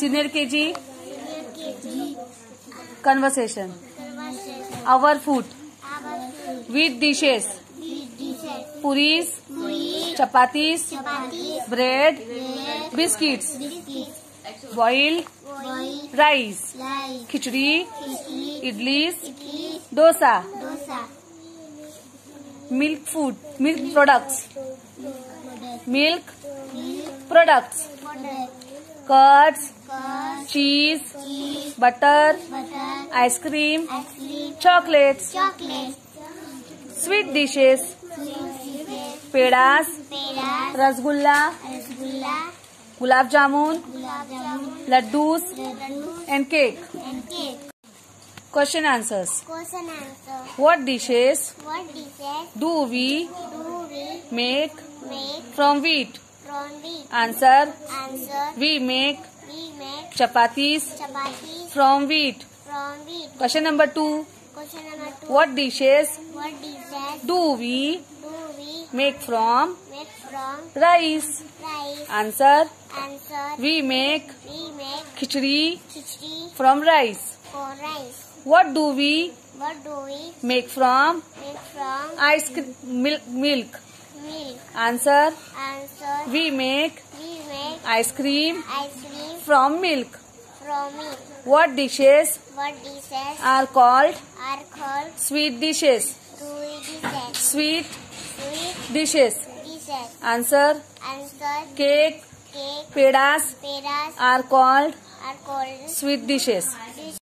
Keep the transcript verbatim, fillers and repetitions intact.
Senior K G. Senior K G. Conversation. Conversation. Our food. Our food. With dishes. With dishes. Puris. Puris. Chapatis. Chapatis. Bread. Bread. Biscuits. Biscuits. Boiled. Boil. Rice. Rice. Khichdi. Khichdi. Idlis. Idli. Dosa. Dosa. Milk food. Milk products. Product. Milk Milk. products. Product. Curds. Curd. Cheese. Cheese. Butter. Butter. Ice cream. Ice cream. Chocolates. Chocolate. Sweet dishes. Sweet dishes. Pedas. Pedas. Rasgulla. Rasgulla. Gulab jamun. Gulab jamun. Laddus. Laddus. And cake. And cake. Question answers. Question answer. What dishes What dishes do we do we make make from wheat? from wheat? Answer. Answer. We make We make chapatis chapatis from wheat. from wheat. Question number two. Question number two. What dishes What dishes do we do we make from make from rice? rice? Answer. Answer. We make We make khichdi khichdi from rice. for rice. What do we What do we make from make from ice cream milk? milk? milk? Answer. Answer. We make We make ice cream ice cream from milk. from milk. What dishes What dishes are called are called sweet dishes? sweet dishes? Sweet Sweet dishes. dishes. Answer. Answer. Cake, Cake. pedas Pedas are called are called sweet dishes. dishes.